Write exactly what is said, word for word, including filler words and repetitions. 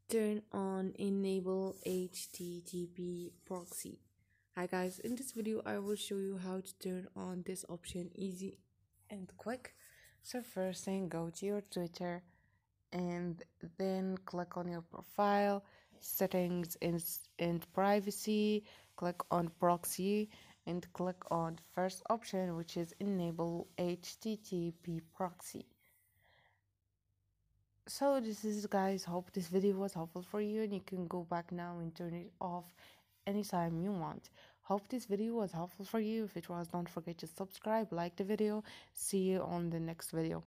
Turn on enable H T T P proxy. Hi guys, in this video I will show you how to turn on this option easy and quick. So first thing, go to your Twitter and then click on your profile, settings and, and privacy, click on proxy and click on first option, which is enable H T T P proxy. So this is, guys, hope this video was helpful for you, and you can go back now and turn it off anytime you want. Hope this video was helpful for you. If it was, don't forget to subscribe, like the video. See you on the next video.